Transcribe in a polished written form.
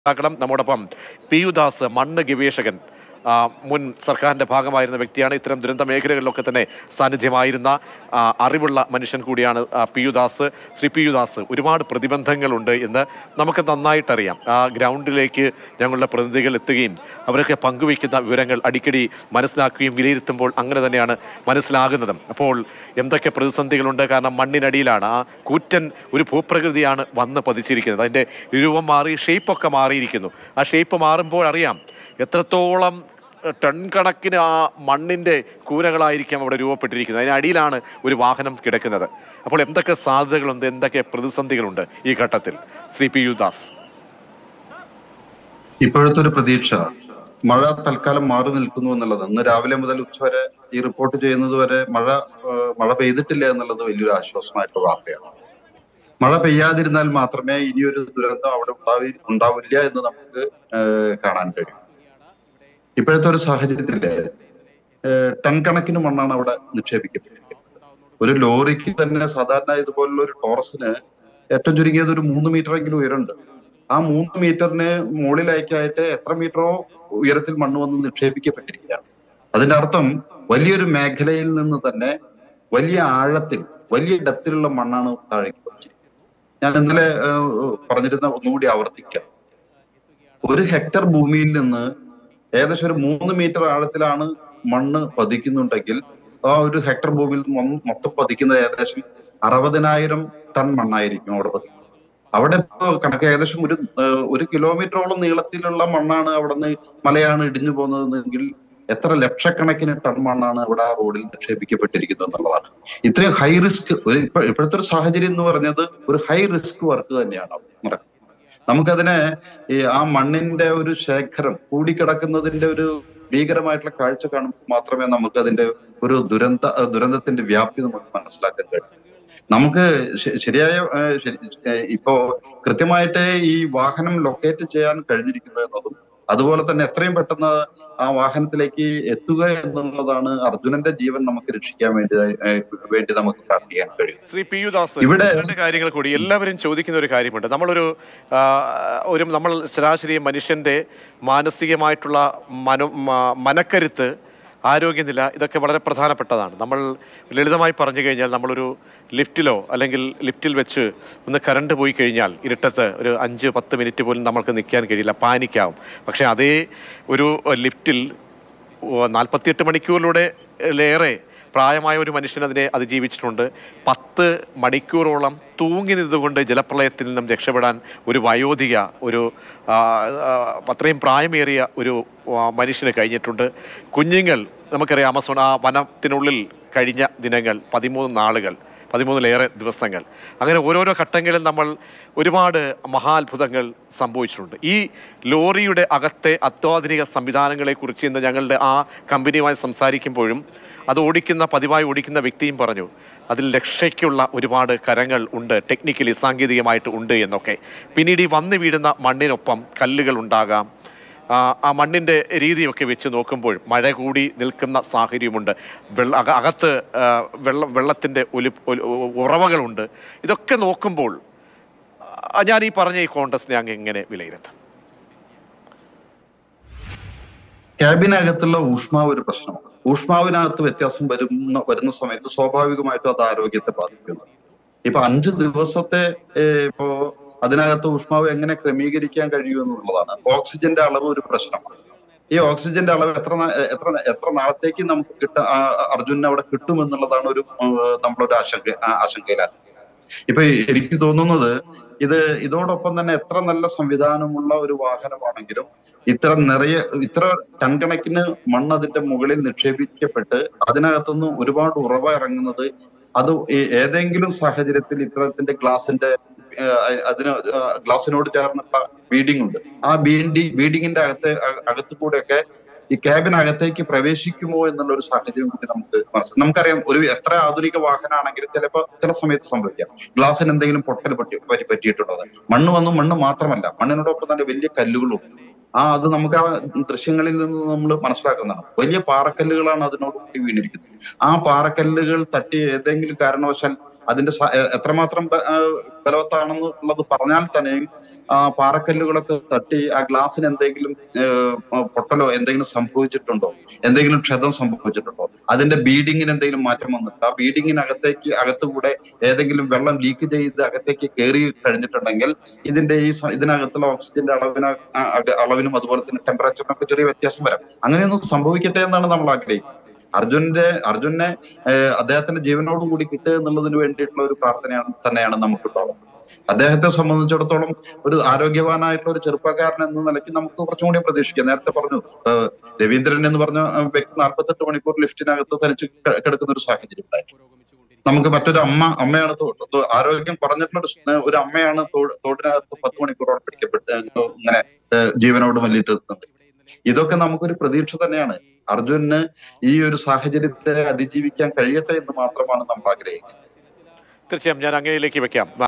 നമ്മോടൊപ്പം P U Das, മണ്ണ് ഗവേഷകൻ, മുൻ സർക്കാരിൻ്റെ ഭാഗമായിരുന്ന വ്യക്തിയാണ്. ഇത്തരം ദുരന്ത മേഖലകളിലൊക്കെ തന്നെ സാന്നിധ്യമായിരുന്ന അറിവുള്ള മനുഷ്യൻ കൂടിയാണ് P U Das. Shri P U Das, ഒരുപാട് പ്രതിബന്ധങ്ങളുണ്ട് എന്ന് നമുക്ക് നന്നായിട്ടറിയാം. ആ ഗ്രൗണ്ടിലേക്ക് ഞങ്ങളുടെ പ്രതിനിധികൾ എത്തുകയും അവരൊക്കെ പങ്കുവയ്ക്കുന്ന വിവരങ്ങൾ അടിക്കടി മനസ്സിലാക്കുകയും വിലയിരുത്തുമ്പോൾ അങ്ങനെ തന്നെയാണ് മനസ്സിലാകുന്നത്. അപ്പോൾ എന്തൊക്കെ പ്രതിസന്ധികളുണ്ട്? കാരണം മണ്ണിനടിയിലാണ്, ആ കൂറ്റൻ ഒരു ഭൂപ്രകൃതിയാണ് വന്ന് പതിച്ചിരിക്കുന്നത്. അതിൻ്റെ രൂപം മാറി, ഷേപ്പൊക്കെ മാറിയിരിക്കുന്നു. ആ ഷേപ്പ് മാറുമ്പോൾ അറിയാം എത്രത്തോളം ടൺ കണക്കിന് ആ മണ്ണിൻ്റെ കൂനകളായിരിക്കാം അവിടെ രൂപപ്പെട്ടിരിക്കുന്നത്. അതിനടിയിലാണ് ഒരു വാഹനം കിടക്കുന്നത്. അപ്പോൾ എന്തൊക്കെ സാധ്യതകളുണ്ട്, എന്തൊക്കെ പ്രതിസന്ധികളുണ്ട് ഈ ഘട്ടത്തിൽ? ശ്രീ പി യു ദാസ്, ഇപ്പോഴത്തെ ഒരു പ്രതീക്ഷ മഴ തൽക്കാലം മാറി നിൽക്കുന്നു എന്നുള്ളത്. ഇന്ന് രാവിലെ മുതൽ ഉച്ചവരെ ഈ റിപ്പോർട്ട് ചെയ്യുന്നത് വരെ മഴ പെയ്തിട്ടില്ല എന്നുള്ളത് വലിയൊരു ആശ്വാസമായിട്ടുള്ള വാർത്തയാണ്. മഴ പെയ്യാതിരുന്നാൽ മാത്രമേ ഇനിയൊരു ദുരന്തം അവിടെ ഉണ്ടാവില്ല എന്ന് നമുക്ക് കാണാൻ കഴിയും. ഇപ്പോഴത്തെ ഒരു സാഹചര്യത്തില് ടൺ കണക്കിന് മണ്ണാണ് അവിടെ നിക്ഷേപിക്കപ്പെട്ടിരിക്കുന്നത്. ഒരു ലോറിക്ക് തന്നെ സാധാരണ ഇതുപോലുള്ള ഒരു ടോറസിന് ഏറ്റവും ചുരുങ്ങിയത് ഒരു 3 മീറ്ററെങ്കിലും ഉയരമുണ്ട്. ആ 3 മീറ്ററിന് മുകളിലേക്കായിട്ട് എത്ര മീറ്ററോ ഉയരത്തിൽ മണ്ണ് വന്ന് നിക്ഷേപിക്കപ്പെട്ടിരിക്കുകയാണ്. അതിന്റെ അർത്ഥം വലിയൊരു മേഖലയിൽ നിന്ന് തന്നെ വലിയ ആഴത്തിൽ, വലിയ ഡെപ്തിലുള്ള മണ്ണാണ് താഴേക്ക് പതിച്ചിരിക്കുന്നത്. ഞാൻ ഇന്നലെ പറഞ്ഞിരുന്ന ഒന്നുകൂടി ആവർത്തിക്കാം. 1 ഹെക്ടർ ഭൂമിയിൽ നിന്ന് ഏകദേശം ഒരു 3 മീറ്റർ ആഴത്തിലാണ് മണ്ണ് പതിക്കുന്നുണ്ടെങ്കിൽ ആ 1 ഹെക്ടർ ഭൂമിയിൽ മൊത്തം പതിക്കുന്നത് ഏകദേശം 60,000 ടൺ മണ്ണായിരിക്കും അവിടെ പതിക്കുന്നത്. അവിടെ ഇപ്പോൾ കണക്ക് ഏകദേശം ഒരു കിലോമീറ്ററോളം നീളത്തിലുള്ള മണ്ണാണ് അവിടെ നിന്ന് മലയാണ് ഇടിഞ്ഞു പോകുന്നതെങ്കിൽ എത്ര ലക്ഷക്കണക്കിന് ടൺ മണ്ണാണ് അവിടെ ആ റോഡിൽ നിക്ഷേപിക്കപ്പെട്ടിരിക്കുന്നത് എന്നുള്ളതാണ്. ഇത്രയും ഹൈ റിസ്ക് ഇപ്പോഴത്തെ ഒരു സാഹചര്യം എന്ന് പറഞ്ഞത് ഒരു ഹൈ റിസ്ക് വർക്ക് തന്നെയാണ് നടക്കുന്നത്. നമുക്കതിനെ ആ മണ്ണിന്റെ ഒരു ശേഖരം കൂടിക്കിടക്കുന്നതിന്റെ ഒരു ഭീകരമായിട്ടുള്ള കാഴ്ച കാണുമ്പോൾ മാത്രമേ നമുക്ക് അതിന്റെ ഒരു ദുരന്തത്തിന്റെ വ്യാപ്തി നമുക്ക് മനസ്സിലാക്കാൻ കഴിയും. നമുക്ക് ശരിയായ ഇപ്പോ കൃത്യമായിട്ട് ഈ വാഹനം ലൊക്കേറ്റ് ചെയ്യാൻ കഴിഞ്ഞിരിക്കുന്നത് എന്നതും അതുപോലെ തന്നെ എത്രയും പെട്ടെന്ന് ആ വാഹനത്തിലേക്ക് എത്തുക എന്നുള്ളതാണ് അർജുനന്റെ ജീവൻ നമുക്ക് രക്ഷിക്കാൻ വേണ്ടി നമുക്ക് പ്രാർത്ഥിക്കാൻ കഴിയും. ശ്രീ പി യു ദാസ്, ഇവിടെ കാര്യങ്ങൾ കൂടി എല്ലാവരും ചോദിക്കുന്ന ഒരു കാര്യമുണ്ട്. നമ്മൾ ശരാശരി മനുഷ്യന്റെ മാനസികമായിട്ടുള്ള മനക്കരുത്ത്, ആരോഗ്യനില, ഇതൊക്കെ വളരെ പ്രധാനപ്പെട്ടതാണ്. നമ്മൾ ലളിതമായി പറഞ്ഞു കഴിഞ്ഞാൽ നമ്മളൊരു ലിഫ്റ്റിലോ അല്ലെങ്കിൽ ലിഫ്റ്റിൽ വെച്ച് ഒന്ന് കറണ്ട് പോയി കഴിഞ്ഞാൽ ഇരുട്ടത്ത് ഒരു 5-10 മിനിറ്റ് പോലും നമ്മൾക്ക് നിൽക്കാൻ കഴിയില്ല, പാനിക്കാവും. പക്ഷേ അതേ ഒരു ലിഫ്റ്റിൽ 48 മണിക്കൂറിലൂടെ പ്രായമായ ഒരു മനുഷ്യൻ അതിനെ അതിജീവിച്ചിട്ടുണ്ട്. 10 മണിക്കൂറോളം തൂങ്ങി നിന്നുകൊണ്ട് ജലപ്രളയത്തിൽ നിന്നും രക്ഷപ്പെടാൻ ഒരു വയോധിക, അത്രയും പ്രായമേറിയ ഒരു മനുഷ്യന് കഴിഞ്ഞിട്ടുണ്ട്. കുഞ്ഞുങ്ങൾ, നമുക്കറിയാം, ആമസോൺ ആ വനത്തിനുള്ളിൽ കഴിഞ്ഞ ദിനങ്ങൾ 13 നാളുകൾ, 13-ലേറെ ദിവസങ്ങൾ. അങ്ങനെ ഓരോരോ ഘട്ടങ്ങളിൽ നമ്മൾ ഒരുപാട് മഹാത്ഭുതങ്ങൾ സംഭവിച്ചിട്ടുണ്ട്. ഈ ലോറിയുടെ അകത്തെ അത്യാധുനിക സംവിധാനങ്ങളെക്കുറിച്ച് ഇന്ന് ഞങ്ങളുടെ ആ കമ്പനിയുമായി സംസാരിക്കുമ്പോഴും പതിവായി ഓടിക്കുന്ന വ്യക്തിയും പറഞ്ഞു അതിൽ രക്ഷയ്ക്കുള്ള ഒരുപാട് കരങ്ങൾ ഉണ്ട്, ടെക്നിക്കലി സാങ്കേതികമായിട്ട് ഉണ്ട് എന്നൊക്കെ. പിന്നീട് ഈ വന്നു വീഴുന്ന മണ്ണിനൊപ്പം കല്ലുകൾ ഉണ്ടാകാം. ആ മണ്ണിൻ്റെ രീതിയൊക്കെ വെച്ച് നോക്കുമ്പോൾ മഴ കൂടി നിൽക്കുന്ന സാഹചര്യമുണ്ട്. അകത്ത് വെള്ളത്തിൻ്റെ ഉറവകളുണ്ട്. ഇതൊക്കെ നോക്കുമ്പോൾ ഞാൻ ഈ പറഞ്ഞ ഈ കോൺടസ്റ്റിനെ അങ്ങ് എങ്ങനെ വിലയിരുത്താം? ക്യാബിനകത്തുള്ള ഊഷ്മാവ് ഒരു പ്രശ്നമാണ്. ഊഷ്മാവിനകത്ത് വ്യത്യാസം വരുന്ന സമയത്ത് സ്വാഭാവികമായിട്ടും അത് ആരോഗ്യത്തെ ബാധിക്കുന്നു. ഇപ്പൊ 5 ദിവസത്തെ ഇപ്പോ അതിനകത്ത് ഊഷ്മാവ് എങ്ങനെ ക്രമീകരിക്കാൻ കഴിയുമെന്നുള്ളതാണ്. ഓക്സിജന്റെ അളവ് ഒരു പ്രശ്നമാണ്. ഈ ഓക്സിജന്റെ അളവ് എത്ര നാളത്തേക്ക് നമുക്ക് അർജുനന് അവിടെ കിട്ടുമെന്നുള്ളതാണ് നമ്മളൊരു ആശങ്കയിലാണ്. ഇപ്പൊ എനിക്ക് തോന്നുന്നത് ഇതോടൊപ്പം തന്നെ എത്ര നല്ല സംവിധാനമുള്ള ഒരു വാഹനമാണെങ്കിലും ഇത്ര ടൺ കണക്കിന് മണ്ണ് അതിന്റെ മുകളിൽ നിക്ഷേപിക്കപ്പെട്ട് അതിനകത്തുനിന്ന് ഒരുപാട് ഉറവ ഇറങ്ങുന്നത് അത് ഏതെങ്കിലും സാഹചര്യത്തിൽ ഇത്തരത്തിന്റെ ഗ്ലാസിനോട് ചേർന്നുള്ള ബീഡിംഗ് ഉണ്ട്. ആ ബീഡിങ്ങിന്റെ അകത്ത് കൂടെയൊക്കെ ഈ ക്യാബിനകത്തേക്ക് പ്രവേശിക്കുമോ എന്നുള്ള ഒരു സാഹചര്യം കൂടി നമുക്കറിയാം. എത്ര ആധുനിക വാഹനമാണെങ്കിലും ചില സമയത്ത് സംഭവിക്കാം ഗ്ലാസിന് എന്തെങ്കിലും പൊട്ടൽ പറ്റിയിട്ടുള്ളത്. മണ്ണ് മാത്രമല്ല, മണ്ണിനോടൊപ്പം തന്നെ വലിയ കല്ലുകളും അത് നമുക്ക് ആ ദൃശ്യങ്ങളിൽ നിന്ന് നമ്മൾ മനസ്സിലാക്കുന്നതാണ്. വലിയ പാറക്കല്ലുകളാണ് അതിനോട് വീണിരിക്കുന്നത്. ആ പാറക്കല്ലുകൾ തട്ടി ഏതെങ്കിലും കാരണവശാൽ അതിന്റെ എത്രമാത്രം ബലവത്താണെന്നുള്ളത് പറഞ്ഞാൽ തന്നെയും ആ പാറക്കല്ലുകളൊക്കെ തട്ടി ആ ഗ്ലാസ്സിന് എന്തെങ്കിലും പൊട്ടലോ എന്തെങ്കിലും സംഭവിച്ചിട്ടുണ്ടോ, എന്തെങ്കിലും ക്ഷതം സംഭവിച്ചിട്ടുണ്ടോ, അതിന്റെ ബീഡിങ്ങിന് എന്തെങ്കിലും മാറ്റം വന്നിട്ട് ആ അകത്തുകൂടെ ഏതെങ്കിലും വെള്ളം ലീക്ക് ചെയ്ത് അകത്തേക്ക് കയറി കഴിഞ്ഞിട്ടുണ്ടെങ്കിൽ ഇതിനകത്തുള്ള ഓക്സിജന്റെ അളവിനും അതുപോലെ തന്നെ ടെമ്പറേച്ചറിനൊക്കെ ചെറിയ വ്യത്യാസം വരാം. അങ്ങനെയൊന്നും സംഭവിക്കട്ടെ എന്നാണ് നമ്മൾ ആഗ്രഹിക്കുന്നത്. അർജുനെ അദ്ദേഹത്തിന്റെ ജീവനോടുകൂടി കിട്ടുക എന്നുള്ളതിന് വേണ്ടിയിട്ടുള്ള ഒരു തന്നെയാണ് നമുക്കുണ്ടാവുന്നത്. അദ്ദേഹത്തെ സംബന്ധിച്ചിടത്തോളം ഒരു ആരോഗ്യവാനായിട്ടുള്ള ഒരു ചെറുപ്പക്കാരൻ എന്ന നിലയ്ക്ക് നമുക്ക് കുറച്ചും കൂടി പ്രതീക്ഷിക്കാം. നേരത്തെ പറഞ്ഞു രവീന്ദ്രൻ എന്ന് പറഞ്ഞ വ്യക്തി 48 മണിക്കൂർ ലിഫ്റ്റിനകത്ത് തനിച്ച് കിടക്കുന്ന ഒരു സാഹചര്യം ഉണ്ടായിരുന്നു. നമുക്ക് മറ്റൊരു അമ്മയാണ് ആരോഗ്യം കുറഞ്ഞിട്ടുള്ള ഒരു അമ്മയാണ് തോടിനകത്ത് 10 മണിക്കൂറോളം പിടിക്കപ്പെട്ട് ഇങ്ങനെ ജീവനോട് മല്ലിട്ട് നിന്നത്. ഇതൊക്കെ നമുക്കൊരു പ്രതീക്ഷ തന്നെയാണ്. അർജുന് ഈ ഒരു സാഹചര്യത്തെ അതിജീവിക്കാൻ കഴിയട്ടെ എന്ന് മാത്രമാണ് നമ്മൾ ആഗ്രഹിക്കുന്നത്. തീർച്ചയായും ഞാൻ അങ്ങയിലേക്ക് വെക്കാം.